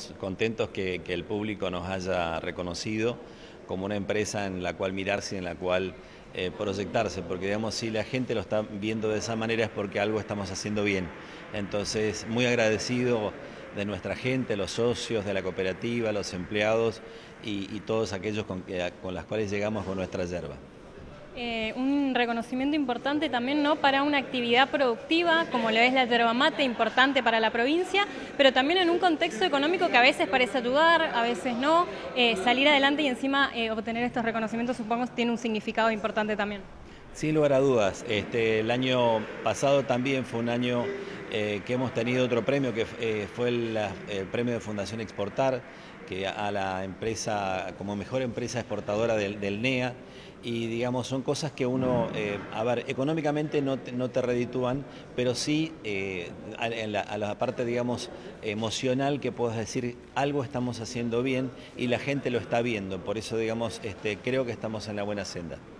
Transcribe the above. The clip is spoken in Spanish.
estamos contentos que el público nos haya reconocido como una empresa en la cual mirarse y en la cual proyectarse, porque digamos, si la gente lo está viendo de esa manera es porque algo estamos haciendo bien. Entonces, muy agradecido de nuestra gente, los socios de la cooperativa, los empleados y todos aquellos con los cuales llegamos con nuestra yerba. Un reconocimiento importante también, ¿no?, para una actividad productiva como lo es la yerba mate, importante para la provincia, pero también en un contexto económico que a veces parece ayudar, a veces no. Salir adelante y encima obtener estos reconocimientos, supongo, tiene un significado importante también. Sin lugar a dudas, el año pasado también fue un año que hemos tenido otro premio, que fue el premio de Fundación Exportar, que a la empresa, como mejor empresa exportadora del NEA, y digamos, son cosas que uno, a ver, económicamente no te reditúan, pero sí a la parte, digamos, emocional, que puedas decir, algo estamos haciendo bien y la gente lo está viendo, por eso, digamos, creo que estamos en la buena senda.